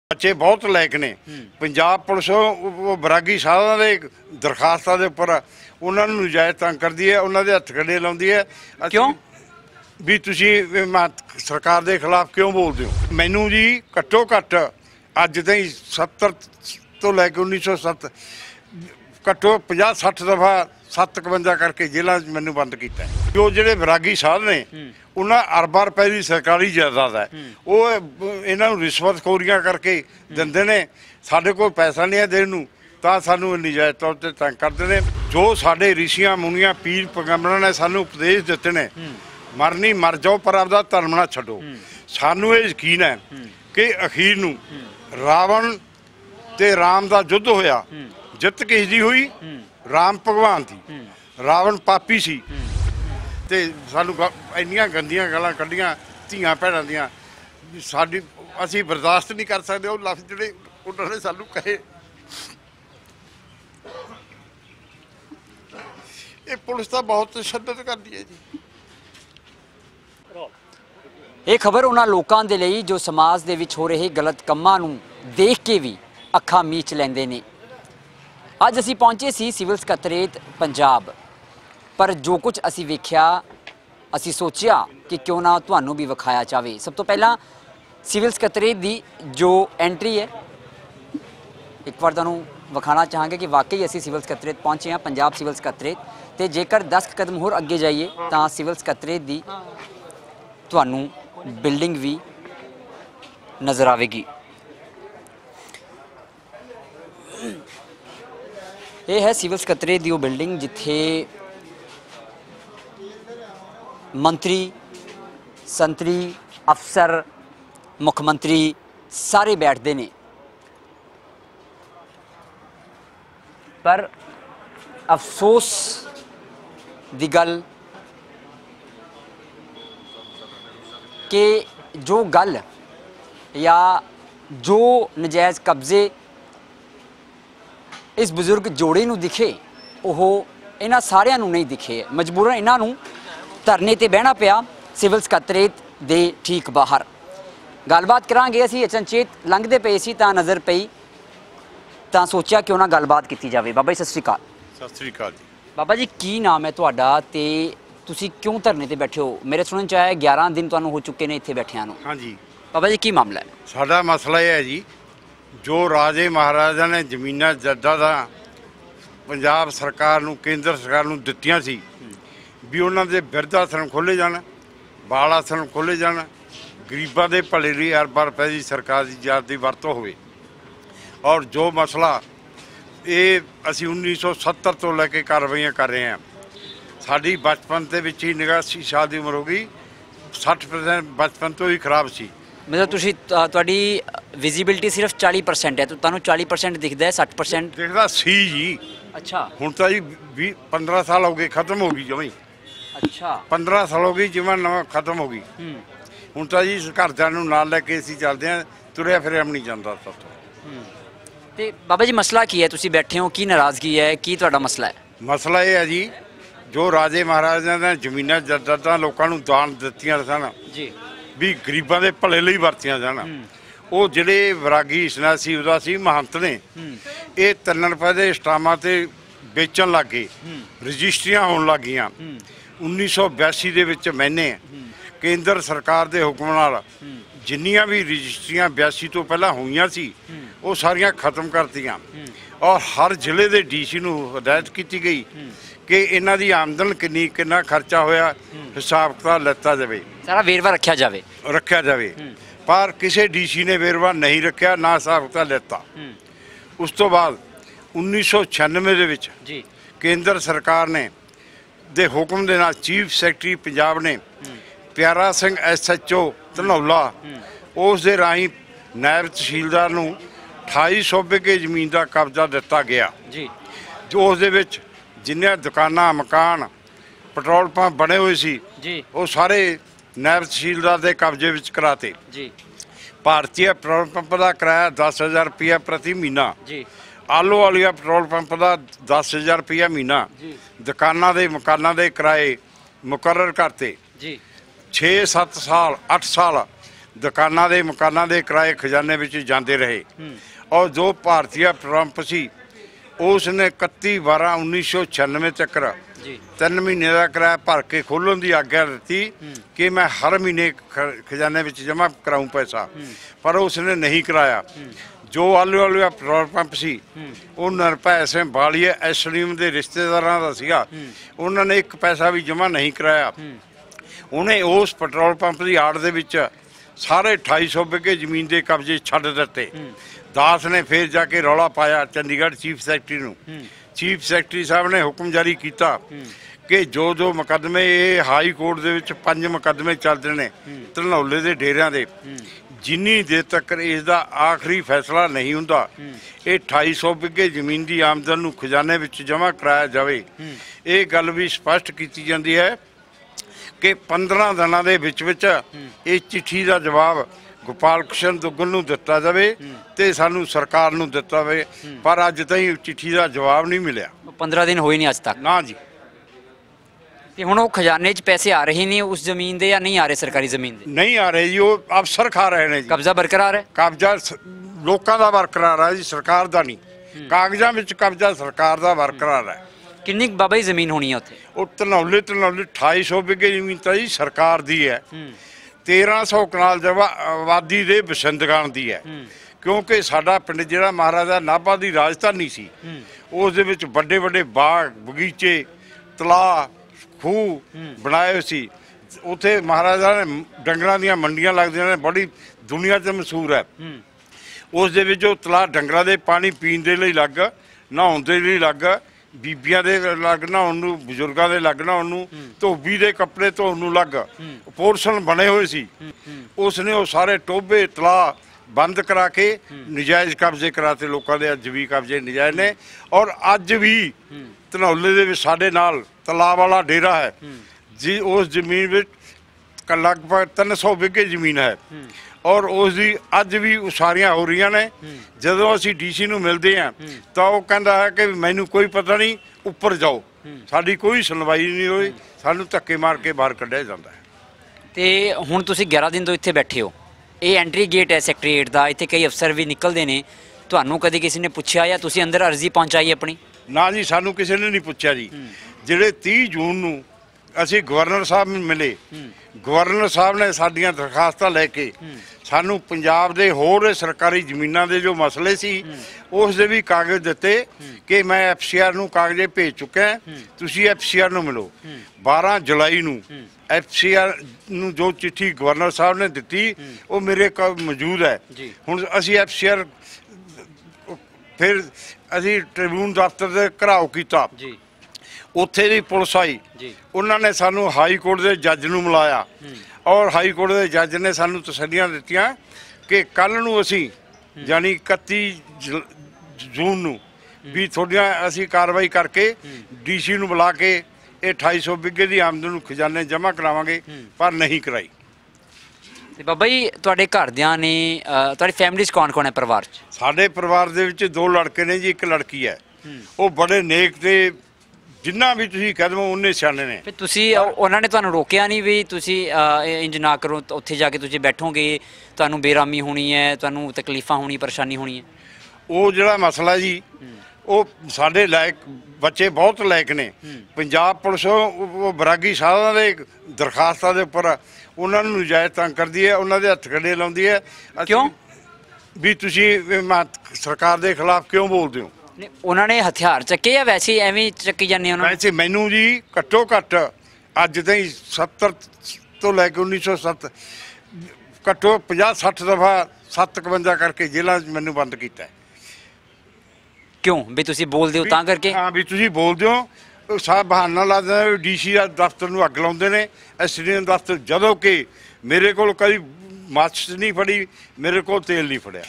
बच्चे बहुत लायक ने पंजाब पुलिस वो बरागी साहबां दे दरखास्तां दे उपर उन्हां नूं नजायज़ तंग करदी है, उन्हां दे हत्थ खड़े लाउंदी है। क्यों भी तुसीं सरकार दे खिलाफ क्यों बोलदे हो? मैनूं जी घट्टो घट्ट अज ताईं 70 तो लैके 1907 घट्टो 50-60 दफ़ा 751 करके जेलों मैनू बंद किया। जो जोड़े विरागी साध ने उन्हें अरबां रुपए की सरकारी जायदाद है, वो इन्हों रिश्वतखोरियां करके देंदे ने। साडे कोल पैसा नहीं है देण नूं तां सानूं नजायज़ तौर ते तंग करदे ने। जो साडे ऋषियां मुनियां पीर पैगंबरां ने सानूं उपदेश दित्ते ने, मरनी मर जाओ पर आपदा धर्म ना छड्डो। सानूं ये यकीन है कि अखीर नूं रावण ते राम दा युद्ध होया, जित किस दी हुई? राम भगवान दी। रावण पापी सी ते सानू इन्नियां गंदियां गल्लां कड्ढियां धीआं भैणां दियां, साडी असीं बर्दाश्त नहीं कर सकदे वो लफ्ज़ जिहड़े उन्हां ने सानू कहे। ये पुलिस तां बहुत तशद्दद करदी है जी। ਇਹ ਖਬਰ ਉਹਨਾਂ ਲੋਕਾਂ ਦੇ ਲਈ ਜੋ ਸਮਾਜ ਦੇ ਵਿੱਚ ਹੋ ਰਹੇ ਗਲਤ ਕੰਮਾਂ ਨੂੰ ਦੇਖ ਕੇ ਵੀ ਅੱਖਾਂ ਮੀਚ ਲੈਂਦੇ ਨੇ। ਅੱਜ ਅਸੀਂ ਪਹੁੰਚੇ ਸੀ ਸਿਵਲ ਸਕੱਤਰੇਤ ਪੰਜਾਬ, ਪਰ ਜੋ ਕੁਝ ਅਸੀਂ ਵੇਖਿਆ ਅਸੀਂ ਸੋਚਿਆ ਕਿ ਕਿਉਂ ਨਾ ਤੁਹਾਨੂੰ ਵੀ ਵਿਖਾਇਆ ਜਾਵੇ। ਸਭ ਤੋਂ ਪਹਿਲਾਂ ਸਿਵਲ ਸਕੱਤਰੇਤ ਦੀ ਜੋ ਐਂਟਰੀ ਹੈ ਇੱਕ ਵਾਰ ਤੁਹਾਨੂੰ ਵਿਖਾਉਣਾ ਚਾਹਾਂਗੇ ਕਿ ਵਾਕਈ ਅਸੀਂ ਸਿਵਲ ਸਕੱਤਰੇਤ ਪਹੁੰਚੇ ਹਾਂ, ਪੰਜਾਬ ਸਿਵਲ ਸਕੱਤਰੇਤ। ਤੇ ਜੇਕਰ 10 ਕਦਮ ਹੋਰ ਅੱਗੇ ਜਾਈਏ ਤਾਂ ਸਿਵਲ ਸਕੱਤਰੇਤ ਦੀ ਤੁਹਾਨੂੰ ਬਿਲਡਿੰਗ ਵੀ ਨਜ਼ਰ ਆਵੇਗੀ। ਇਹ ਹੈ ਸਿਵਲ ਸਕੱਤਰੇਤ ਦੀ ਉਹ ਬਿਲਡਿੰਗ ਜਿੱਥੇ ਮੰਤਰੀ, ਸੰਤਰੀ, ਅਫਸਰ, ਮੁੱਖ ਮੰਤਰੀ ਸਾਰੇ ਬੈਠਦੇ ਨੇ। ਪਰ ਅਫਸੋਸ ਦੀ ਗੱਲ कि जो गल या जो नजायज़ कब्जे इस बुजुर्ग जोड़े नूं दिखे वो इन्हां सारियां नूं नहीं दिखे। मजबूरन इन्हां नूं धरने ते बहना पिया सिविल सकत्तरेत दे ठीक बाहर। गलबात करांगे असीं अचनचेत लंघदे पे सी तां नज़र पई तां सोचिया क्यों ना गलबात कीती जावे। बाबा जी सत श्री अकाल। सत श्री अकाल जी। बाबा जी की नाम है तुहाडा ते ਤੁਸੀਂ क्यों धरने ते बैठे हो? मेरे सुनने च आया 11 दिन तुहानूं हो चुके ने इत्थे बैठियां नूं। हाँ जी बाबा जी की मामला है? साडा मसला यह है जी, जो राजे महाराजा ने जमीनां जायदादां पंजाब सरकार नूं, केंद्र सरकार नूं दित्तियां सी भी उन्हां दे बिरध आसन खोले जाण, बाल आसन खोले जाण, गरीबां दे भले लई अरबां रुपए दी सरकार दी जायदाद दी वरतों होवे। और जो मसला ये असीं 1970 तो लैके कार्रवाइयां कर रहे हैं। साडी बचपन के विच ही 89 साल की उम्र हो गई, 60% बचपन तो ही खराब सी। मतलब तुसी तुहाडी विजिबिलिटी सिर्फ 40% है तो तुहानूं 40% दिखदा है, 60% दिखदा सी जी। अच्छा हुण तां जी 15 साल हो गए खत्म हो गई जमी। अच्छा 15 साल हो गई जिवें नवां खत्म हो गई। हुण तां जी घरदिआं नूं नाल लैके असीं चलदे हां, तुरिया फिरिया भी नहीं जांदा साथों। ते बाबा जी मसला की है? तुसी बैठे हो, की नाराज़गी है, की तुहाडा मसला है? मसला ये है जी, जो राजे महाराजा ने जमीनां जायदादां लोकां नूं दान दित्तियां सन जी भी गरीबां दे भले लई वरतियां जाण, वो जिहड़े विरागी सन्यासी उदासी महंत ने ये 3 रुपए दे स्टामां ते बेचण लग गए, रजिस्ट्रियां होण लग गईयां। 1982 दे विच मैंने केंद्र सरकार दे हुक्म नाल जिन्नियां भी रजिस्ट्रियां 82 तो पहला होईयां सी वो सारियां खत्म करतियां और हर जिले दे डीसी नूं हदायत की गई कि इन्हां दी आमदन किन्नी, किन्ना खर्चा होया, हिसाब किताब लैता जाए, सारा वेरवा रखा जाए। पर किसी डीसी ने वेरवा नहीं रखा, ना हिसाब किताब लैता। उस तो बाद 1996 दे विच केंद्र सरकार ने दे हुक्म दे नाल चीफ सैकटरी पंजाब ने प्यारा सिंह SHO धनौला उस दे राही नायब तहसीलदार नूं 2800 बिघे जमीन का कब्जा दिता गया जी। जो उस दे विच जिन्नियां दुकानां, मकान, पेट्रोल पंप बने हुए सी वो सारे नायब तहसीलदार के कब्जे विच कराते जी। भारतीय पेट्रोल पंप का किराया 10,000 रुपया प्रति महीना, आलो वालिया पेट्रोल पंप का 10,000 रुपया महीना, दुकानां दे मकानां दे किराए मुकर्रर करते। 6-7 साल 8 साल ਦੁਕਾਨਾਂ ਦੇ ਮਕਾਨਾਂ ਦੇ ਕਿਰਾਏ ਖਜ਼ਾਨੇ ਵਿੱਚ ਜਾਂਦੇ ਰਹੇ। ਔਰ ਜੋ ਭਾਰਤੀਆ ਟਰੰਪ ਸੀ ਉਸ ਨੇ 31/12/1996 ਤੱਕ ਜੀ 3 ਮਹੀਨੇ ਦਾ ਕਿਰਾਇਆ ਭਰ ਕੇ ਖੋਲ੍ਹਣ ਦੀ ਆਗਿਆ ਦਿੱਤੀ ਕਿ ਮੈਂ ਹਰ ਮਹੀਨੇ ਖਜ਼ਾਨੇ ਵਿੱਚ ਜਮ੍ਹਾਂ ਕਰਾਊਂ ਪੈਸਾ, ਪਰ ਉਸ ਨੇ ਨਹੀਂ ਕਰਾਇਆ। ਜੋ ਆਲੂ ਪੈਟਰੋਲ ਪੰਪ ਸੀ ਉਹ ਨਿਰਭੈ ਸਿੰਘ ਬਾਲੀਆ ਐਸਡੀਐਮ ਦੇ ਰਿਸ਼ਤੇਦਾਰਾਂ ਦਾ ਸੀਗਾ, ਉਹਨਾਂ ਨੇ 1 ਪੈਸਾ ਵੀ ਜਮ੍ਹਾਂ ਨਹੀਂ ਕਰਾਇਆ। ਉਹਨੇ ਉਸ ਪੈਟਰੋਲ ਪੰਪ ਦੀ ਆੜ ਦੇ ਵਿੱਚ ਸਾਰੇ 2800 ਵਿਗੇ ਜ਼ਮੀਨ ਦੇ ਕਬਜ਼ੇ ਛੱਡ ਦਿੱਤੇ। ਦਾਸ ਨੇ ਫਿਰ ਜਾ ਕੇ ਰੌਲਾ ਪਾਇਆ ਚੰਡੀਗੜ੍ਹ ਚੀਫ ਸੈਕਟਰੀ ਨੂੰ। ਚੀਫ ਸੈਕਟਰੀ ਸਾਹਿਬ ਨੇ ਹੁਕਮ ਜਾਰੀ ਕੀਤਾ ਕਿ ਜੋ ਮੁਕੱਦਮੇ ਇਹ ਹਾਈ ਕੋਰਟ ਦੇ ਵਿੱਚ 5 ਮੁਕੱਦਮੇ ਚੱਲਦੇ ਨੇ ਧਨੌਲੇ ਦੇ ਡੇਰਿਆਂ ਦੇ, ਜਿੰਨੀ ਦੇਰ ਤੱਕ ਇਸ ਦਾ ਆਖਰੀ ਫੈਸਲਾ ਨਹੀਂ ਹੁੰਦਾ ਇਹ 2800 ਵਿਗੇ ਜ਼ਮੀਨ ਦੀ ਆਮਦਨ ਨੂੰ ਖਜ਼ਾਨੇ ਵਿੱਚ ਜਮ੍ਹਾਂ ਕਰਾਇਆ ਜਾਵੇ। ਇਹ ਗੱਲ ਵੀ ਸਪਸ਼ਟ ਕੀਤੀ ਜਾਂਦੀ ਹੈ ਕਿ 15 ਦਿਨਾਂ ਦੇ ਵਿੱਚ ਇਹ ਚਿੱਠੀ ਦਾ ਜਵਾਬ ਗੋਪਾਲ ਕ੍ਰਿਸ਼ਨ ਦੁੱਗਲ ਨੂੰ ਦਿੱਤਾ ਜਾਵੇ ਤੇ ਸਾਨੂੰ ਸਰਕਾਰ ਨੂੰ ਦਿੱਤਾ ਜਾਵੇ, ਪਰ ਅੱਜ ਤਾਈਂ ਚਿੱਠੀ ਦਾ ਜਵਾਬ ਨਹੀਂ ਮਿਲਿਆ। 15 ਦਿਨ ਹੋਏ ਨਹੀਂ ਅੱਜ ਤੱਕ। ਨਾ ਜੀ। ਤੇ ਹੁਣ ਉਹ ਖਜ਼ਾਨੇ 'ਚ ਪੈਸੇ ਆ ਰਹੇ ਨੇ ਉਸ ਜ਼ਮੀਨ ਦੇ ਜਾਂ ਨਹੀਂ ਆ ਰਹੇ? ਸਰਕਾਰੀ ਜ਼ਮੀਨ ਦੇ ਨਹੀਂ ਆ ਰਹੇ ਜੀ, ਉਹ ਅਫਸਰ ਖਾ ਰਹੇ ਨੇ ਜੀ। ਕਬਜ਼ਾ ਬਰਕਰਾਰ ਹੈ? ਕਬਜ਼ਾ ਲੋਕਾਂ ਦਾ ਬਰਕਰਾਰ ਹੈ ਜੀ, ਸਰਕਾਰ ਦਾ ਨਹੀਂ। ਕਾਗਜ਼ਾਂ ਵਿੱਚ ਕਬਜ਼ਾ ਸਰਕਾਰ ਦਾ ਬਰਕਰਾਰ ਹੈ। ਕਿੰਨੀ ਕੁ ਬਾਬਾ ਜੀ ਜ਼ਮੀਨ ਹੋਣੀ ਹੈ ਉੱਥੇ? ਉਹ ਧਨੌਲੇ 2800 ਵਿਗੇ ਜ਼ਮੀਨ ਤਾਂ ਜੀ ਸਰਕਾਰ ਦੀ ਹੈ। 1300 ਕਨਾਲ ਜਗ੍ਹਾ ਆਬਾਦੀ ਦੇ ਵਸਿੰਦਗਾਨ ਦੀ ਹੈ, ਕਿਉਂਕਿ ਸਾਡਾ ਪਿੰਡ ਜਿਹੜਾ ਮਹਾਰਾਜਾ ਨਾਭਾ ਦੀ ਰਾਜਧਾਨੀ ਸੀ ਉਸ ਦੇ ਵਿੱਚ ਵੱਡੇ ਵੱਡੇ ਬਾਗ ਬਗੀਚੇ ਤਲਾਅ ਖੂਹ ਬਣਾਏ ਹੋਏ ਸੀ। ਉੱਥੇ ਮਹਾਰਾਜਾ ਨੇ ਡੰਗਰਾਂ ਦੀਆਂ ਮੰਡੀਆਂ ਲੱਗਦੀਆਂ ਨੇ, ਬੜੀ ਦੁਨੀਆ 'ਚ ਮਸ਼ਹੂਰ ਹੈ। ਉਸ ਦੇ ਵਿੱਚ ਉਹ ਤਲਾਅ ਡੰਗਰਾਂ ਦੇ ਪਾਣੀ ਪੀਣ ਦੇ ਲਈ ਅਲੱਗ, ਨਹਾਉਣ ਦੇ ਲਈ ਅਲੱਗ, ਬੀਬੀਆਂ ਦੇ ਅਲੱਗ ਨਹਾਉਣ ਨੂੰ, ਬਜ਼ੁਰਗਾਂ ਦੇ ਅਲੱਗ ਨਹਾਉਣ ਨੂੰ, ਧੋਬੀ ਦੇ ਕੱਪੜੇ ਧੋਣ ਨੂੰ ਅਲੱਗ ਪੋਰਸ਼ਨ ਬਣੇ ਹੋਏ ਸੀ। ਉਸ ਨੇ ਉਹ ਸਾਰੇ ਟੋਭੇ ਤਲਾਅ ਬੰਦ ਕਰਾ ਕੇ ਨਜਾਇਜ਼ ਕਬਜ਼ੇ ਕਰਾਤੇ ਲੋਕਾਂ ਦੇ। ਅੱਜ ਵੀ ਕਬਜ਼ੇ ਨਜਾਇਜ਼ ਨੇ। ਔਰ ਅੱਜ ਵੀ ਧਨੌਲੇ ਦੇ ਵਿੱਚ ਸਾਡੇ ਨਾਲ ਤਲਾਅ ਵਾਲਾ ਡੇਰਾ ਹੈ ਜੀ, ਉਸ ਜ਼ਮੀਨ ਵਿੱਚ ਲਗਭਗ 300 ਵਿਗੇ ਜ਼ਮੀਨ ਹੈ ਔਰ ਉਸ ਦੀ ਅੱਜ ਵੀ ਉਸਾਰੀਆਂ ਹੋ ਰਹੀਆਂ ਨੇ। ਜਦੋਂ ਅਸੀਂ ਡੀਸੀ ਨੂੰ ਮਿਲਦੇ ਹਾਂ ਤਾਂ ਉਹ ਕਹਿੰਦਾ ਹੈ ਕਿ ਮੈਨੂੰ ਕੋਈ ਪਤਾ ਨਹੀਂ, ਉੱਪਰ ਜਾਓ। ਸਾਡੀ ਕੋਈ ਸੁਣਵਾਈ ਨਹੀਂ ਹੋਈ, ਸਾਨੂੰ ਧੱਕੇ ਮਾਰ ਕੇ ਬਾਹਰ ਕੱਢਿਆ ਜਾਂਦਾ ਹੈ। ਤੇ ਹੁਣ ਤੁਸੀਂ 11 ਦਿਨ ਤੋਂ ਇੱਥੇ ਬੈਠੇ ਹੋ, ਇਹ ਐਂਟਰੀ ਗੇਟ ਹੈ ਸੈਕਟਰੀਏਟ ਦਾ, ਇੱਥੇ ਕਈ ਅਫਸਰ ਵੀ ਨਿਕਲਦੇ ਨੇ, ਤੁਹਾਨੂੰ ਕਦੇ ਕਿਸੇ ਨੇ ਪੁੱਛਿਆ ਜਾਂ ਤੁਸੀਂ ਅੰਦਰ ਅਰਜ਼ੀ ਪਹੁੰਚਾਈ ਆਪਣੀ? ਨਾ ਜੀ, ਸਾਨੂੰ ਕਿਸੇ ਨੇ ਨਹੀਂ ਪੁੱਛਿਆ ਜੀ। ਜਿਹੜੇ 30 ਜੂਨ ਨੂੰ ਅਸੀਂ ਗਵਰਨਰ ਸਾਹਿਬ ਨੂੰ ਮਿਲੇ, ਗਵਰਨਰ ਸਾਹਿਬ ਨੇ ਸਾਡੀਆਂ ਦਰਖਾਸਤਾਂ ਲੈ ਕੇ ਸਾਨੂੰ ਪੰਜਾਬ ਦੇ ਹੋਰ ਸਰਕਾਰੀ ਜ਼ਮੀਨਾਂ ਦੇ ਜੋ ਮਸਲੇ ਸੀ ਉਸ ਦੇ ਵੀ ਕਾਗਜ਼ ਦਿੱਤੇ ਕਿ ਮੈਂ ਐਫਸੀਆਰ ਨੂੰ ਕਾਗਜ਼ੇ ਭੇਜ ਚੁੱਕਿਆ, ਤੁਸੀਂ ਐਫਸੀਆਰ ਨੂੰ ਮਿਲੋ। 12 ਜੁਲਾਈ ਨੂੰ ਐਫਸੀਆਰ ਨੂੰ ਜੋ ਚਿੱਠੀ ਗਵਰਨਰ ਸਾਹਿਬ ਨੇ ਦਿੱਤੀ ਉਹ ਮੇਰੇ ਕੋਲ ਮੌਜੂਦ ਹੈ। ਹੁਣ ਅਸੀਂ ਐਫਸੀਆਰ ਫਿਰ ਅਸੀਂ ਟ੍ਰਿਬਿਊਨ ਦਫ਼ਤਰ ਦੇ ਘਰਾਓ ਕੀਤਾ, ਉੱਥੇ ਦੀ ਪੁਲਿਸ ਆਈ, ਉਹਨਾਂ ਨੇ ਸਾਨੂੰ ਹਾਈ ਕੋਰਟ ਦੇ ਜੱਜ ਨੂੰ ਮਿਲਾਇਆ ਔਰ ਹਾਈ ਕੋਰਟ ਦੇ ਜੱਜ ਨੇ ਸਾਨੂੰ ਤਸੱਲੀਆਂ ਦਿੱਤੀਆਂ ਕਿ ਕੱਲ੍ਹ ਨੂੰ ਅਸੀਂ ਯਾਨੀ 31 ਜੂਨ ਨੂੰ ਵੀ ਤੁਹਾਡੀਆਂ ਅਸੀਂ ਕਾਰਵਾਈ ਕਰਕੇ ਡੀਸੀ ਨੂੰ ਬੁਲਾ ਕੇ ਇਹ 2800 ਵਿਗੇ ਦੀ ਆਮਦਨ ਨੂੰ ਖਜ਼ਾਨੇ ਜਮ੍ਹਾਂ ਕਰਾਵਾਂਗੇ, ਪਰ ਨਹੀਂ ਕਰਾਈ। ਤੇ ਬਾਬਾ ਜੀ ਤੁਹਾਡੇ ਘਰਦਿਆਂ ਨੇ, ਤੁਹਾਡੀ ਫੈਮਿਲੀ 'ਚ ਕੌਣ ਕੌਣ ਹੈ ਪਰਿਵਾਰ 'ਚ? ਸਾਡੇ ਪਰਿਵਾਰ ਦੇ ਵਿੱਚ 2 ਲੜਕੇ ਨੇ ਜੀ, 1 ਲੜਕੀ ਹੈ। ਉਹ ਬੜੇ ਨੇਕ ਤੇ ਜਿੰਨਾ ਵੀ ਤੁਸੀਂ ਕਹਿ ਦਵੋ ਉਹਨੇ ਸਿਆਣੇ ਨੇ। ਫਿਰ ਤੁਸੀਂ ਉਹਨਾਂ ਨੇ ਤੁਹਾਨੂੰ ਰੋਕਿਆ ਨਹੀਂ ਵੀ ਤੁਸੀਂ ਇੰਜ ਨਾ ਕਰੋ, ਉੱਥੇ ਜਾ ਕੇ ਤੁਸੀਂ ਬੈਠੋਗੇ ਤੁਹਾਨੂੰ ਬੇਰਾਮੀ ਹੋਣੀ ਹੈ, ਤੁਹਾਨੂੰ ਤਕਲੀਫਾਂ ਹੋਣੀ, ਪਰੇਸ਼ਾਨੀ ਹੋਣੀ ਹੈ? ਉਹ ਜਿਹੜਾ ਮਸਲਾ ਜੀ ਉਹ ਸਾਡੇ ਲਾਇਕ ਬੱਚੇ ਬਹੁਤ ਲਾਇਕ ਨੇ। ਪੰਜਾਬ ਪੁਲਿਸ ਉਹ ਬਰਾਗੀ ਸਾਹਿਬਾਂ ਦੇ ਦਰਖਾਸਤਾਂ ਦੇ ਉੱਪਰ ਉਹਨਾਂ ਨੂੰ ਨਜਾਇਜ਼ ਤੰਗ ਕਰਦੀ ਹੈ, ਉਹਨਾਂ ਦੇ ਹੱਥ ਕੰਡੇ ਲਾਉਂਦੀ ਹੈ। ਕਿਉਂ? ਵੀ ਤੁਸੀਂ ਸਰਕਾਰ ਦੇ ਖਿਲਾਫ ਕਿਉਂ ਬੋਲਦੇ ਹੋ? ਨਹੀਂ, ਉਹਨਾਂ ਨੇ ਹਥਿਆਰ ਚੱਕੇ ਜਾਂ ਵੈਸੇ ਐਵੇਂ ਚੱਕੀ ਜਾਂਦੇ ਉਹਨਾਂ? ਵੈਸੇ ਮੈਨੂੰ ਜੀ ਘੱਟੋ ਘੱਟ ਅੱਜ ਤਾਈਂ 70 ਤੋਂ ਲੈ ਕੇ 1907 ਘੱਟੋ 50-60 ਦਫਾ 57 ਕਰਕੇ ਜੇਲ੍ਹਾਂ 'ਚ ਮੈਨੂੰ ਬੰਦ ਕੀਤਾ। ਕਿਉਂ? ਵੀ ਤੁਸੀਂ ਬੋਲਦੇ ਹੋ ਤਾਂ ਕਰਕੇ? ਹਾਂ, ਵੀ ਤੁਸੀਂ ਬੋਲਦੇ ਹੋ, ਸਾਹ ਬਹਾਨਾ ਲਾਦੇ, ਡੀਸੀ ਦਾ ਦਫ਼ਤਰ ਨੂੰ ਅੱਗ ਲਾਉਂਦੇ ਨੇ, ਐਸਡੀਐਮ ਦਫ਼ਤਰ, ਜਦੋਂ ਕਿ ਮੇਰੇ ਕੋਲ ਕਦੀ ਮਾਚਿਸ ਨਹੀਂ ਫੜੀ, ਮੇਰੇ ਕੋਲ ਤੇਲ ਨਹੀਂ ਫੜਿਆ।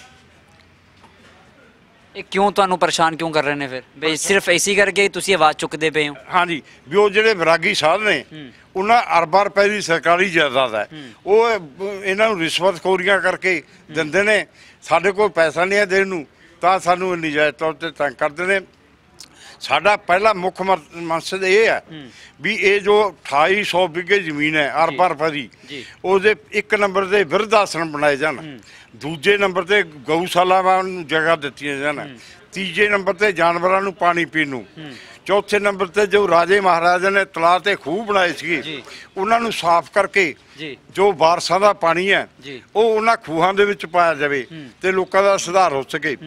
ਇਹ ਕਿਉਂ ਤੁਹਾਨੂੰ ਪਰੇਸ਼ਾਨ ਕਿਉਂ ਕਰ ਰਹੇ ਨੇ ਫਿਰ? ਵੀ ਸਿਰਫ ਇਸੇ ਕਰਕੇ ਤੁਸੀਂ ਆਵਾਜ਼ ਚੁੱਕਦੇ ਪਏ ਹੋ? ਹਾਂਜੀ, ਵੀ ਉਹ ਜਿਹੜੇ ਵਿਰਾਗੀ ਸਾਧ ਨੇ ਉਹਨਾਂ ਅਰਬਾਂ ਰੁਪਏ ਦੀ ਸਰਕਾਰੀ ਜਾਇਦਾਦ ਹੈ, ਉਹ ਇਹਨਾਂ ਨੂੰ ਰਿਸ਼ਵਤਖੋਰੀਆਂ ਕਰਕੇ ਦਿੰਦੇ ਨੇ। ਸਾਡੇ ਕੋਲ ਪੈਸਾ ਨਹੀਂ ਹੈ ਦੇਣ ਨੂੰ, ਤਾਂ ਸਾਨੂੰ ਨਜਾਇਜ਼ ਤੌਰ 'ਤੇ ਤੰਗ ਕਰਦੇ ਨੇ। ਸਾਡਾ ਪਹਿਲਾ ਮੁੱਖ ਮਕਸਦ ਇਹ ਹੈ ਵੀ ਇਹ ਜੋ 2800 ਵਿਗੇ ਜ਼ਮੀਨ ਹੈ ਅਰਬਾਂ ਰੁਪਏ ਦੀ, ਉਹਦੇ 1 ਨੰਬਰ ਦੇ ਬਿਰਧ ਆਸ਼ਰਮ ਬਣਾਏ ਜਾਣ, ਦੂਜੇ ਨੰਬਰ ਤੇ ਗਊਸ਼ਾਲਾਵਾਂ ਨੂੰ ਜਗ੍ਹਾ ਦਿੱਤੀਆਂ ਜਾਣ, ਤੀਜੇ ਨੰਬਰ ਤੇ ਜਾਨਵਰਾਂ ਨੂੰ ਪਾਣੀ ਪੀਣ ਨੂੰ, ਚੌਥੇ ਨੰਬਰ ਤੇ ਜੋ ਰਾਜੇ ਮਹਾਰਾਜਾ ਨੇ ਤਲਾਅ ਤੇ ਖੂਹ ਬਣਾਏ ਸੀਗੇ ਉਹਨਾਂ ਨੂੰ ਸਾਫ਼ ਕਰਕੇ ਜੋ ਬਾਰਸ਼ਾਂ ਦਾ ਪਾਣੀ ਹੈ ਉਹ ਉਹਨਾਂ ਖੂਹਾਂ ਦੇ ਵਿੱਚ ਪਾਇਆ ਜਾਵੇ ਤੇ ਲੋਕਾਂ ਦਾ ਸੁਧਾਰ ਹੋ ਸਕੇ।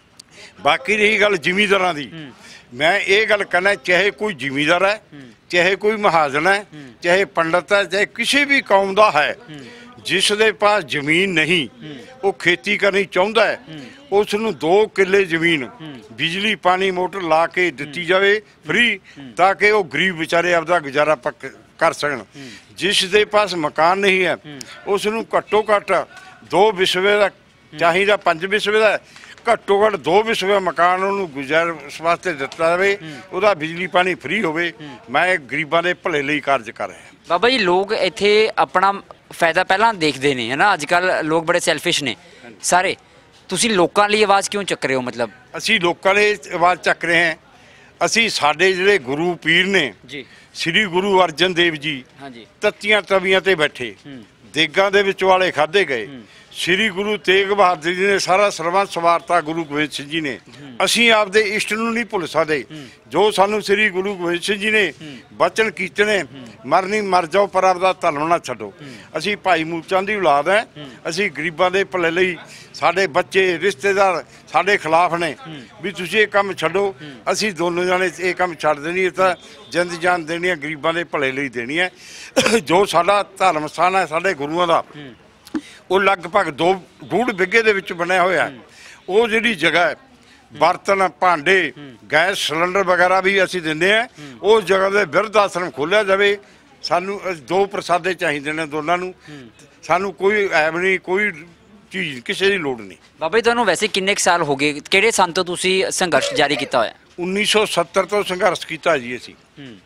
ਬਾਕੀ ਰਹੀ ਗੱਲ ਜ਼ਿਮੀਂਦਾਰਾਂ ਦੀ, ਮੈਂ ਇਹ ਗੱਲ ਕਹਿਣਾ, ਚਾਹੇ ਕੋਈ ਜ਼ਿਮੀਂਦਾਰ ਹੈ, ਚਾਹੇ ਕੋਈ ਮਹਾਜਨ ਹੈ, ਚਾਹੇ ਪੰਡਤ ਹੈ, ਚਾਹੇ ਕਿਸੇ ਵੀ ਕੌਮ ਦਾ ਹੈ, ਜਿਸ ਦੇ ਪਾਸ ਜ਼ਮੀਨ ਨਹੀਂ ਉਹ ਖੇਤੀ ਕਰਨੀ ਚਾਹੁੰਦਾ ਹੈ, ਉਸ ਨੂੰ 2 ਕਿੱਲੇ ਜ਼ਮੀਨ ਬਿਜਲੀ ਪਾਣੀ ਮੋਟਰ ਲਾ ਕੇ ਦਿੱਤੀ ਜਾਵੇ ਫ੍ਰੀ, ਤਾਂ ਕਿ ਉਹ ਗਰੀਬ ਵਿਚਾਰੇ ਆਪਦਾ ਗੁਜ਼ਾਰਾ ਕਰ ਸਕਣ। ਜਿਸ ਦੇ ਪਾਸ ਮਕਾਨ ਨਹੀਂ ਹੈ ਉਸ ਨੂੰ ਘੱਟੋ ਘੱਟ 2 ਵਿਸਵੇ ਦਾ ਚਾਹੀਦਾ, 5 ਵਿਸਵੇ ਦਾ, ਘੱਟੋ ਘੱਟ 2 ਵਿਸਵੇ ਮਕਾਨ ਉਹਨੂੰ ਗੁਜ਼ਾਰਿਸ਼ ਵਾਸਤੇ ਦਿੱਤਾ ਜਾਵੇ, ਉਹਦਾ ਬਿਜਲੀ ਪਾਣੀ ਫ੍ਰੀ ਹੋਵੇ। ਮੈਂ ਗਰੀਬਾਂ ਦੇ ਭਲੇ ਲਈ ਕਾਰਜ ਕਰ ਰਿਹਾ। ਬਾਬਾ ਜੀ, ਲੋਕ ਇੱਥੇ ਆਪਣਾ ਫਾਇਦਾ ਪਹਿਲਾਂ ਦੇਖਦੇ ਨੇ, ਹੈ ਨਾ? ਅੱਜ ਕੱਲ੍ਹ ਲੋਕ ਬੜੇ ਸੈਲਫਿਸ਼ ਨੇ ਸਾਰੇ। ਤੁਸੀਂ ਲੋਕਾਂ ਲਈ ਆਵਾਜ਼ ਕਿਉਂ ਚੱਕ ਰਹੇ ਹੋ? ਮਤਲਬ ਅਸੀਂ ਲੋਕਾਂ ਲਈ ਆਵਾਜ਼ ਚੱਕ ਰਹੇ ਹਾਂ। ਅਸੀਂ ਸਾਡੇ ਜਿਹੜੇ ਗੁਰੂ ਪੀਰ ਨੇ ਜੀ, ਸ੍ਰੀ ਗੁਰੂ ਅਰਜਨ ਦੇਵ ਜੀ, ਹਾਂਜੀ, ਤੱਤੀਆਂ ਤਵੀਆਂ ਤੇ ਬੈਠੇ, ਦੇਗਾਂ ਦੇ ਵਿੱਚ ਵਾਲੇ ਖਾਧੇ ਗਏ। ਸ੍ਰੀ ਗੁਰੂ ਤੇਗ ਬਹਾਦਰ ਜੀ ਨੇ ਸਾਰਾ ਸਰਬੰਸ ਸਵਾਰਤਾ, ਗੁਰੂ ਗੋਬਿੰਦ ਸਿੰਘ ਜੀ ਨੇ। ਅਸੀਂ ਆਪਦੇ ਇਸ਼ਟ ਨੂੰ ਨਹੀਂ ਭੁੱਲ ਸਕਦੇ ਜੋ ਸਾਨੂੰ ਸ੍ਰੀ ਗੁਰੂ ਗੋਬਿੰਦ ਸਿੰਘ ਜੀ ਨੇ ਬਚਨ ਕੀਤੇ ਨੇ, ਮਰਨੀ ਮਰ ਜਾਓ ਪਰ ਆਪਦਾ ਧਰਮ ਨਾ ਛੱਡੋ। ਅਸੀਂ ਭਾਈ ਮੂਲਚੰਦ ਦੀ ਔਲਾਦ ਹੈ। ਅਸੀਂ ਗਰੀਬਾਂ ਦੇ ਭਲੇ ਲਈ, ਸਾਡੇ ਬੱਚੇ ਰਿਸ਼ਤੇਦਾਰ ਸਾਡੇ ਖਿਲਾਫ ਨੇ ਵੀ ਤੁਸੀਂ ਇਹ ਕੰਮ ਛੱਡੋ, ਅਸੀਂ ਦੋਨੋਂ ਜਾਣੇ ਇਹ ਕੰਮ ਛੱਡ ਦੇਣੀ, ਤਾਂ ਜਿੰਦ ਜਾਨ ਦੇਣੀ ਹੈ, ਗਰੀਬਾਂ ਦੇ ਭਲੇ ਲਈ ਦੇਣੀ ਹੈ। ਜੋ ਸਾਡਾ ਧਰਮ ਸਥਾਨ ਹੈ ਸਾਡੇ ਗੁਰੂਆਂ ਦਾ, ਉਹ ਲਗਭਗ 2.5 ਬਿੱਗੇ ਦੇ ਵਿੱਚ ਬਣਿਆ ਹੋਇਆ। ਉਹ ਜਿਹੜੀ ਜਗ੍ਹਾ ਹੈ, ਬਰਤਨ ਭਾਂਡੇ ਗੈਸ ਸਿਲੰਡਰ ਵਗੈਰਾ ਵੀ ਅਸੀਂ ਦਿੰਦੇ ਹਾਂ, ਉਸ ਜਗ੍ਹਾ ਦੇ ਬਿਰਧ ਆਸ਼ਰਮ ਖੋਲ੍ਹਿਆ ਜਾਵੇ। ਸਾਨੂੰ 2 ਪ੍ਰਸਾਦੇ ਚਾਹੀਦੇ ਨੇ ਦੋਨਾਂ ਨੂੰ, ਸਾਨੂੰ ਕੋਈ ਐਬ ਨਹੀਂ, ਕੋਈ ਚੀਜ਼ ਕਿਸੇ ਦੀ ਲੋੜ ਨਹੀਂ। ਬਾਬਾ ਜੀ, ਤੁਹਾਨੂੰ ਵੈਸੇ ਕਿੰਨੇ ਕੁ ਸਾਲ ਹੋ ਗਏ? ਕਿਹੜੇ ਸੰਨ ਤੋਂ ਤੁਸੀਂ ਸੰਘਰਸ਼ ਜਾਰੀ ਕੀਤਾ ਹੋਇਆ? 1970 ਤੋਂ ਸੰਘਰਸ਼ ਕੀਤਾ ਜੀ ਅਸੀਂ।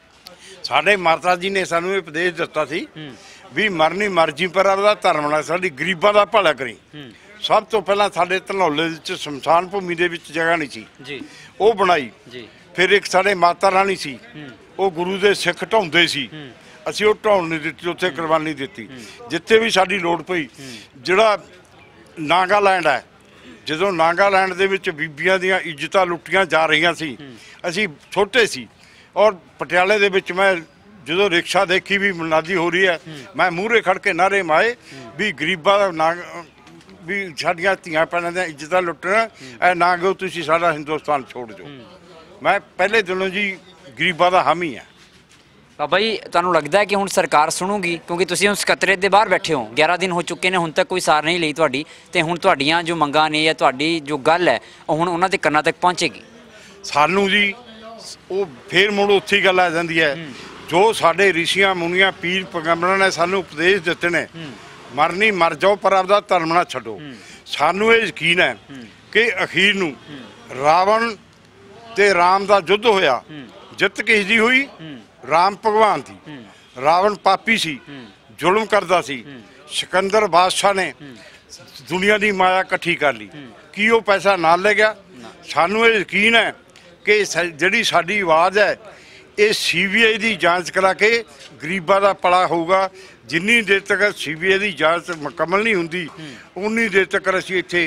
ਸਾਡੇ ਮਾਤਾ ਜੀ ਨੇ ਸਾਨੂੰ ਇਹ ਉਪਦੇਸ਼ ਦਿੱਤਾ ਸੀ ਵੀ ਮਰਨੀ ਮਰਜੀ ਪਰ ਆਪਦਾ ਧਰਮ ਨਾਲ ਸਾਡੀ ਗਰੀਬਾਂ ਦਾ ਭਲਾ ਕਰੀ। ਸਭ ਤੋਂ ਪਹਿਲਾਂ ਸਾਡੇ ਧਨੌਲੇ ਵਿੱਚ ਸ਼ਮਸ਼ਾਨ ਭੂਮੀ ਦੇ ਵਿੱਚ ਜਗ੍ਹਾ ਨਹੀਂ ਸੀ ਜੀ, ਉਹ ਬਣਾਈ ਜੀ। ਫਿਰ ਇੱਕ ਸਾਡੇ ਮਾਤਾ ਰਾਣੀ ਸੀ, ਉਹ ਗੁਰੂ ਦੇ ਸਿੱਖ ਢਾਉਂਦੇ ਸੀ, ਅਸੀਂ ਉਹ ਢਾਉਣ ਨਹੀਂ ਦਿੱਤੀ, ਉੱਥੇ ਕੁਰਬਾਨੀ ਦਿੱਤੀ। ਜਿੱਥੇ ਵੀ ਸਾਡੀ ਲੋੜ ਪਈ, ਜਿਹੜਾ ਨਾਗਾਲੈਂਡ ਹੈ, ਜਦੋਂ ਨਾਗਾਲੈਂਡ ਦੇ ਵਿੱਚ ਬੀਬੀਆਂ ਦੀਆਂ ਇੱਜ਼ਤਾਂ ਲੁੱਟੀਆਂ ਜਾ ਰਹੀਆਂ ਸੀ, ਅਸੀਂ ਛੋਟੇ ਸੀ, ਔਰ ਪਟਿਆਲੇ ਦੇ ਵਿੱਚ ਮੈਂ ਜਦੋਂ ਰਿਕਸ਼ਾ ਦੇਖੀ ਵੀ ਮੁਨਾਦੀ ਹੋ ਰਹੀ ਹੈ, ਮੈਂ ਮੂਹਰੇ ਖੜ ਕੇ ਨਾਅਰੇ ਮਾਏ ਵੀ ਗਰੀਬਾਂ ਦਾ ਵੀ ਸਾਡੀਆਂ ਧੀਆਂ ਭੈਣਾਂ ਦੀਆਂ ਇੱਜ਼ਤਾਂ ਲੁੱਟਣ, ਇਹ ਨਾ ਕਿ ਤੁਸੀਂ ਸਾਡਾ ਹਿੰਦੁਸਤਾਨ ਛੋੜ ਦਿਓ। ਮੈਂ ਪਹਿਲੇ ਦਿਨੋਂ ਜੀ ਗਰੀਬਾਂ ਦਾ ਹਾਮੀ ਹਾਂ। ਬਾਬਾ ਜੀ, ਤੁਹਾਨੂੰ ਲੱਗਦਾ ਹੈ ਕਿ ਹੁਣ ਸਰਕਾਰ ਸੁਣੂਗੀ? ਕਿਉਂਕਿ ਤੁਸੀਂ ਹੁਣ ਸਕੱਤਰੇਤ ਦੇ ਬਾਹਰ ਬੈਠੇ ਹੋ, 11 ਦਿਨ ਹੋ ਚੁੱਕੇ ਨੇ, ਹੁਣ ਤੱਕ ਕੋਈ ਸਾਰ ਨਹੀਂ ਲਈ ਤੁਹਾਡੀ, ਤੇ ਹੁਣ ਤੁਹਾਡੀਆਂ ਜੋ ਮੰਗਾਂ ਨੇ ਜਾਂ ਤੁਹਾਡੀ ਜੋ ਗੱਲ ਹੈ ਉਹ ਹੁਣ ਉਹਨਾਂ ਦੇ ਕੰਨਾਂ ਤੱਕ ਪਹੁੰਚੇਗੀ? ਸਾਨੂੰ ਜੀ ਉਹ ਫੇਰ ਮੁੜ ਉੱਥੇ ਗੱਲ ਆ ਜਾਂਦੀ ਹੈ ਜੋ ਸਾਡੇ ਰਿਸ਼ੀਆਂ ਮੁਨੀਆਂ ਪੀਰ ਪੈਗੰਬਰਾਂ ਨੇ ਸਾਨੂੰ ਉਪਦੇਸ਼ ਦਿੱਤੇ ਨੇ, ਮਰਨੀ ਮਰ ਜਾਓ ਪਰ ਆਪਦਾ ਧਰਮ ਨਾ ਛੱਡੋ। ਸਾਨੂੰ ਇਹ ਯਕੀਨ ਹੈ ਕਿ ਅਖੀਰ ਨੂੰ ਰਾਵਣ ਤੇ ਰਾਮ ਦਾ ਯੁੱਧ ਹੋਇਆ, ਜਿੱਤ ਕਿਸ ਦੀ ਹੋਈ? ਰਾਮ ਭਗਵਾਨ ਦੀ। ਰਾਵਣ ਪਾਪੀ ਸੀ, ਜ਼ੁਲਮ ਕਰਦਾ ਸੀ। ਸਿਕੰਦਰ ਬਾਦਸ਼ਾਹ ਨੇ ਦੁਨੀਆ ਦੀ ਮਾਇਆ ਇਕੱਠੀ ਕਰ ਲਈ, ਕੀ ਉਹ ਪੈਸਾ ਨਾਲ ਲੈ ਗਿਆ? ਸਾਨੂੰ ਇਹ ਯਕੀਨ ਹੈ ਕਿ ਜਿਹੜੀ ਸਾਡੀ ਆਵਾਜ਼ ਹੈ ਇਹ CBI ਦੀ ਜਾਂਚ ਕਰਾ ਕੇ ਗਰੀਬਾਂ ਦਾ ਭਲਾ ਹੋਊਗਾ। ਜਿੰਨੀ ਦੇਰ ਤੱਕ CBI ਦੀ ਜਾਂਚ ਮੁਕੰਮਲ ਨਹੀਂ ਹੁੰਦੀ, ਉਨੀ ਦੇਰ ਤੱਕ ਅਸੀਂ ਇੱਥੇ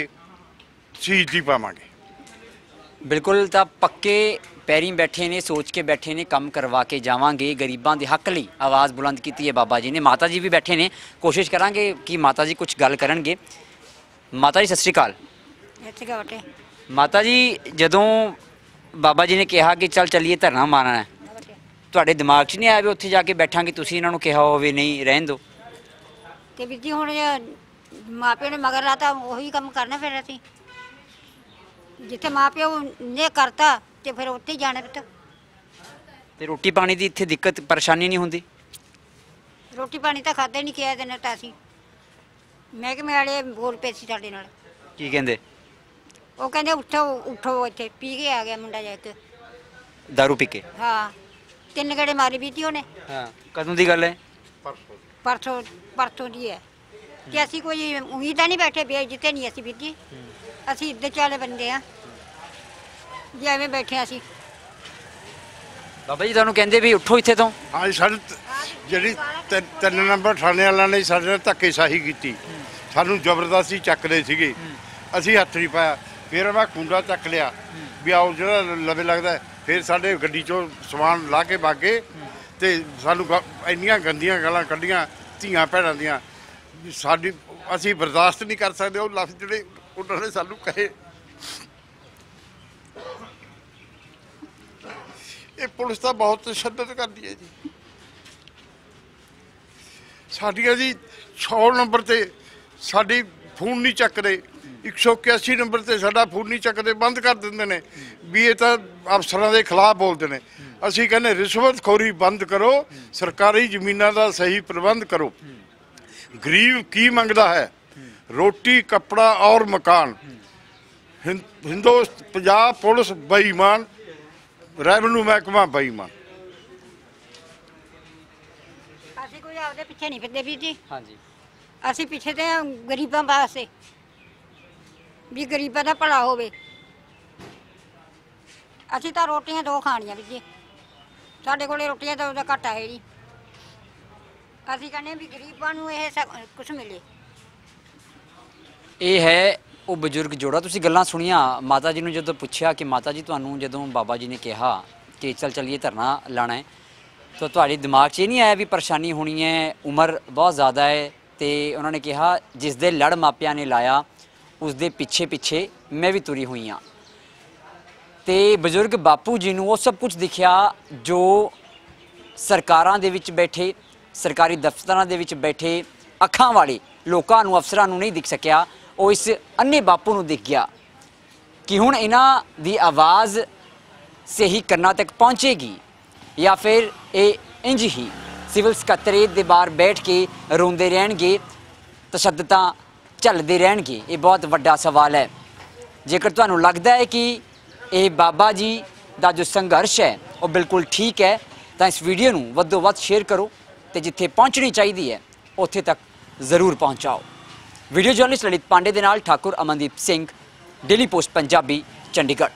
ਸ਼ਹੀਦੀ ਪਾਵਾਂਗੇ। ਬਿਲਕੁਲ, ਤਾਂ ਪੱਕੇ ਪੈਰੀਂ ਬੈਠੇ ਨੇ, ਸੋਚ ਕੇ ਬੈਠੇ ਨੇ, ਕੰਮ ਕਰਵਾ ਕੇ ਜਾਵਾਂਗੇ। ਗਰੀਬਾਂ ਦੇ ਹੱਕ ਲਈ ਆਵਾਜ਼ ਬੁਲੰਦ ਕੀਤੀ ਹੈ ਬਾਬਾ ਜੀ ਨੇ। ਮਾਤਾ ਜੀ ਵੀ ਬੈਠੇ ਨੇ, ਕੋਸ਼ਿਸ਼ ਕਰਾਂਗੇ ਕਿ ਮਾਤਾ ਜੀ ਕੁਝ ਗੱਲ ਕਰਨਗੇ। ਮਾਤਾ ਜੀ ਸਤਿ ਸ਼੍ਰੀ ਅਕਾਲ। ਮਾਤਾ ਜੀ, ਜਦੋਂ ਬਾਬਾ ਜੀ ਨੇ ਕਿਹਾ ਕਿ ਚੱਲ ਚੱਲੀਏ ਧਰਨਾ ਮਾਰਨਾ ਹੈ, ਤੁਹਾਡੇ ਦਿਮਾਗ 'ਚ ਨਹੀਂ ਆਇਆ ਵੀ ਉੱਥੇ ਜਾ ਕੇ ਬੈਠਾਂਗੇ? ਤੁਸੀਂ ਇਹਨਾਂ ਨੂੰ ਕਿਹਾ ਹੋਵੇ ਨਹੀਂ ਰਹਿਣ ਦਿਓ? ਤੇ ਵੀਰ ਜੀ ਹੁਣ ਮਾਪਿਓ ਨੇ ਮਗਰ ਲਾਤਾ, ਉਹੀ ਕੰਮ ਕਰਨਾ ਫਿਰ ਅਸੀਂ। ਜਿੱਥੇ ਮਾਪਿਓ ਨੇ ਕਰਤਾ ਤੇ ਫਿਰ ਉੱਥੇ ਹੀ ਜਾਣਾ ਪੁੱਤ। ਤੇ ਰੋਟੀ ਪਾਣੀ ਦੀ ਇੱਥੇ ਦਿੱਕਤ ਪਰੇਸ਼ਾਨੀ ਨਹੀਂ ਹੁੰਦੀ? ਰੋਟੀ ਪਾਣੀ ਤਾਂ ਖਾਧਾ ਨਹੀਂ ਕਿਹਾ ਦਿਨ ਤਾਂ ਅਸੀਂ। ਮਹਿਕਮੇ ਵਾਲੇ ਬੋਲ ਪਏ ਸੀ ਸਾਡੇ ਨਾਲ। ਕੀ ਕਹਿੰਦੇ? ਉਹ ਕਹਿੰਦੇ ਉੱਠੋ ਉੱਠੋ, ਇੱਥੇ ਪੀ ਕੇ ਆ ਗਿਆ ਮੁੰਡਾ ਜਾ ਕੇ ਦਾਰੂ ਪੀ ਕੇ। ਹਾਂ, 3 ਗੇੜੇ ਮਾਰੀ ਵੀਰ ਜੀ ਉਹਨੇ। ਹਾਂ, ਕਦੋਂ ਦੀ ਗੱਲ ਹੈ? ਪਰਸੋਂ ਦੀ ਹੈ। ਕਿ ਅਸੀਂ ਕੋਈ ਉਮੀਦ ਨਹੀਂ ਬੈਠੇ, ਬੇਇੱਜ਼ਤੇ ਨਹੀਂ ਅਸੀਂ ਵੀਰ ਜੀ। ਅਸੀਂ ਇੱਜ਼ਤ ਵਾਲੇ ਬੰਦੇ ਆ ਜੀ, ਐਵੇਂ ਬੈਠੇ ਅਸੀਂ। ਬਾਬਾ ਜੀ ਤੁਹਾਨੂੰ ਕਹਿੰਦੇ ਵੀ ਉੱਠੋ ਇੱਥੇ ਤੋਂ। ਹਾਂ ਜੀ, ਸਾਡੇ ਜਿਹੜੀ 3 ਨੰਬਰ ਥਾਣੇ ਵਾਲਿਆਂ ਨੇ ਸਾਡੇ ਨਾਲ ਧੱਕੇਸ਼ਾਹੀ ਕੀਤੀ, ਸਾਨੂੰ ਜ਼ਬਰਦਸਤੀ ਚੱਕਦੇ ਸੀਗੇ, ਅਸੀਂ ਹੱਥ ਨਹੀਂ ਪਾਇਆ। ਫਿਰ ਮੈਂ ਕੁੰਡਾ ਚੱਕ ਲਿਆ ਵੀ ਆਓ ਜਿਹੜਾ ਲਵੇ ਲੱਗਦਾ। ਫਿਰ ਸਾਡੇ ਗੱਡੀ 'ਚੋਂ ਸਮਾਨ ਲਾ ਕੇ ਬਾਗੇ ਤੇ ਸਾਨੂੰ ਇੰਨੀਆਂ ਗੰਦੀਆਂ ਗਾਲਾਂ ਕੱਢੀਆਂ ਧੀਆਂ ਭੈਣਾਂ ਦੀਆਂ, ਸਾਡੀ ਅਸੀਂ ਬਰਦਾਸ਼ਤ ਨਹੀਂ ਕਰ ਸਕਦੇ ਉਹ ਲਫ਼ਜ਼ ਜਿਹੜੇ ਉਹਨਾਂ ਨੇ ਸਾਨੂੰ ਕਹੇ। ਇਹ ਪੁਲਿਸ ਤਾਂ ਬਹੁਤ ਤਸ਼ੱਦਦ ਕਰਦੀ ਹੈ ਜੀ। ਸਾਡੀਆਂ ਜੀ 100 ਨੰਬਰ ਤੇ ਸਾਡੀ ਫੋਨ ਨਹੀਂ ਚੱਕਦੇ, 181 ਨੰਬਰ ਤੇ ਸਾਡਾ ਫੋਨ ਨਹੀਂ ਚੱਕਦੇ, ਬੰਦ ਕਰ ਦਿੰਦੇ ਨੇ ਵੀ ਇਹ ਤਾਂ ਅਫਸਰਾਂ ਦੇ ਖਿਲਾਫ ਬੋਲਦੇ ਨੇ। ਅਸੀਂ ਕਹਿੰਦੇ ਰਿਸ਼ਵਤਖੋਰੀ ਬੰਦ ਕਰੋ, ਸਰਕਾਰੀ ਜ਼ਮੀਨਾਂ ਦਾ ਸਹੀ ਪ੍ਰਬੰਧ ਕਰੋ। ਗਰੀਬ ਕੀ ਮੰਗਦਾ ਹੈ? ਰੋਟੀ, ਕੱਪੜਾ ਔਰ ਮਕਾਨ। ਪੰਜਾਬ ਪੁਲਿਸ ਬੇਈਮਾਨ, ਰੈਵਨਿਊ ਮਹਿਕਮਾ ਬੇਈਮਾਨ। ਅਸੀਂ ਕੋਈ ਆਪਦੇ ਪਿੱਛੇ ਨਹੀਂ ਫਿਰਦੇ ਵੀਰ ਜੀ। ਹਾਂਜੀ, ਅਸੀਂ ਪਿੱਛੇ ਤੇ ਗਰੀਬਾਂ ਵਾਸਤੇ ਵੀ ਗਰੀਬਾਂ ਦਾ ਭਲਾ ਹੋਵੇ। ਅਸੀਂ ਤਾਂ ਰੋਟੀਆਂ 2 ਖਾਣੀਆਂ ਵੀਰ ਜੀ, ਸਾਡੇ ਕੋਲੇ ਰੋਟੀਆਂ ਤਾਂ ਉਹਦਾ ਘਾਟਾ ਹੈ ਨਹੀਂ। ਅਸੀਂ ਕਹਿੰਦੇ ਵੀ ਗਰੀਬਾਂ ਨੂੰ ਇਹ ਕੁਛ ਮਿਲੇ। ਇਹ ਹੈ ਉਹ ਬਜ਼ੁਰਗ ਜੋੜਾ। ਤੁਸੀਂ ਗੱਲਾਂ ਸੁਣੀਆਂ। ਮਾਤਾ ਜੀ ਨੂੰ ਜਦੋਂ ਪੁੱਛਿਆ ਕਿ ਮਾਤਾ ਜੀ ਤੁਹਾਨੂੰ ਜਦੋਂ ਬਾਬਾ ਜੀ ਨੇ ਕਿਹਾ ਕਿ ਚੱਲੀਏ ਧਰਨਾ ਲਾਣਾ ਹੈ, ਤਾਂ ਤੁਹਾਡੇ ਦਿਮਾਗ 'ਚ ਇਹ ਨਹੀਂ ਆਇਆ ਵੀ ਪਰੇਸ਼ਾਨੀ ਹੋਣੀ ਹੈ, ਉਮਰ ਬਹੁਤ ਜ਼ਿਆਦਾ ਹੈ? ਤੇ ਉਹਨਾਂ ਨੇ ਕਿਹਾ ਜਿਸ ਦੇ ਲੜ ਮਾਪਿਆਂ ਨੇ ਲਾਇਆ ਉਸ ਦੇ ਪਿੱਛੇ ਪਿੱਛੇ ਮੈਂ ਵੀ ਤੁਰੀ ਹੋਈ ਹਾਂ। ਤੇ ਬਜ਼ੁਰਗ ਬਾਪੂ ਜੀ ਨੂੰ ਉਹ ਸਭ ਕੁਝ ਦਿਖਿਆ ਜੋ ਸਰਕਾਰਾਂ ਦੇ ਵਿੱਚ ਬੈਠੇ, ਸਰਕਾਰੀ ਦਫ਼ਤਰਾਂ ਦੇ ਵਿੱਚ ਬੈਠੇ ਅੱਖਾਂ ਵਾਲੇ ਲੋਕਾਂ ਨੂੰ, ਅਫਸਰਾਂ ਨੂੰ ਨਹੀਂ ਦਿਖ ਸਕਿਆ। ਉਹ ਇਸ ਅੰਨੇ ਬਾਪੂ ਨੂੰ ਦਿਖ ਗਿਆ ਕਿ ਹੁਣ ਇਹਨਾਂ ਦੀ ਆਵਾਜ਼ ਸਹੀ ਕਰਨਾ ਤੱਕ ਪਹੁੰਚੇਗੀ ਜਾਂ ਫਿਰ ਇਹ ਇੰਜ ਹੀ ਸਿਵਲ ਸਕੱਤਰੇਤ ਦੇ ਬਾਹਰ ਬੈਠ ਕੇ ਰੋਂਦੇ ਰਹਿਣਗੇ, ਤਸ਼ੱਦਦਾਂ ਝੱਲਦੇ ਰਹਿਣਗੇ। ਇਹ ਬਹੁਤ ਵੱਡਾ ਸਵਾਲ ਹੈ। ਜੇਕਰ ਤੁਹਾਨੂੰ ਲੱਗਦਾ ਹੈ ਕਿ ਇਹ ਬਾਬਾ ਜੀ ਦਾ ਜੋ ਸੰਘਰਸ਼ ਹੈ ਉਹ ਬਿਲਕੁਲ ਠੀਕ ਹੈ, ਤਾਂ ਇਸ ਵੀਡੀਓ ਨੂੰ ਵੱਧੋ ਵੱਧ ਸ਼ੇਅਰ ਕਰੋ ਤੇ ਜਿੱਥੇ ਪਹੁੰਚਣੀ ਚਾਹੀਦੀ ਹੈ ਉੱਥੇ ਤੱਕ ਜ਼ਰੂਰ ਪਹੁੰਚਾਓ। ਵੀਡੀਓ ਜਰਨਲਿਸਟ ਲਲਿਤ ਪਾਂਡੇ ਦੇ ਨਾਲ ਠਾਕੁਰ ਅਮਨਦੀਪ ਸਿੰਘ, ਡੇਲੀ ਪੋਸਟ ਪੰਜਾਬੀ, ਚੰਡੀਗੜ੍ਹ।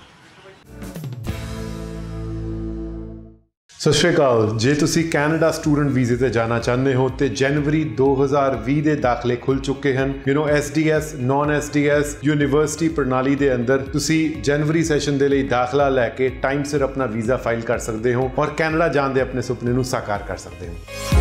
ਸਤਿ ਸ਼੍ਰੀ ਅਕਾਲ। ਜੇ ਤੁਸੀਂ ਕੈਨੇਡਾ ਸਟੂਡੈਂਟ ਵੀਜ਼ੇ ਤੇ ਜਾਣਾ ਚਾਹੁੰਦੇ ਹੋ ਤੇ ਜਨਵਰੀ 2020 ਦੇ ਦਾਖਲੇ ਖੁੱਲ ਚੁੱਕੇ ਹਨ। SDS, ਨਾਨ SDS ਯੂਨੀਵਰਸਿਟੀ ਪ੍ਰਣਾਲੀ ਦੇ ਅੰਦਰ ਤੁਸੀਂ ਜਨਵਰੀ ਸੈਸ਼ਨ ਦੇ ਲਈ ਦਾਖਲਾ ਲੈ ਕੇ ਟਾਈਮ ਸਿਰ ਆਪਣਾ ਵੀਜ਼ਾ ਫਾਈਲ ਕਰ ਸਕਦੇ ਹੋ ਔਰ ਕੈਨੇਡਾ ਜਾਣ ਦੇ ਆਪਣੇ ਸੁਪਨੇ ਨੂੰ ਸਾਕਾਰ ਕਰ ਸਕਦੇ ਹੋ।